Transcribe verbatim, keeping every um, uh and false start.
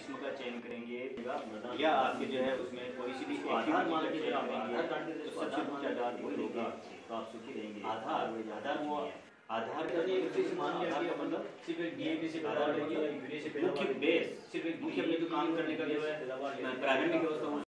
किस्म का चयन करेंगे या आपके जो है उसमें कोई सी भी आधार मान के आधार कार्ड के तो सबसे ऊंचा आधार वही होगा, तो आप सुखी रहेंगे। आधार आधार वो आधार का मान लिया का मतलब सिर्फ एक डीएपी से पैदा होगी, मुख्य बेस सिर्फ एक मुख्य अपने जो काम करने का जो है प्राइमरी व्यवस्था